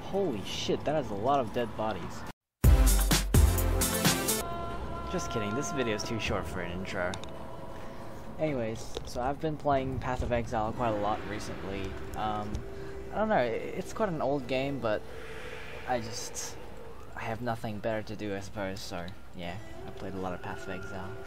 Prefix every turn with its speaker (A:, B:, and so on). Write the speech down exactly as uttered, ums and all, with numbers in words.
A: Holy shit, that is a lot of dead bodies. Just kidding, this video is too short for an intro. Anyways, so I've been playing Path of Exile quite a lot recently. Um, I don't know, it's quite an old game, but I just... I have nothing better to do, I suppose, so yeah, I played a lot of Path of Exile.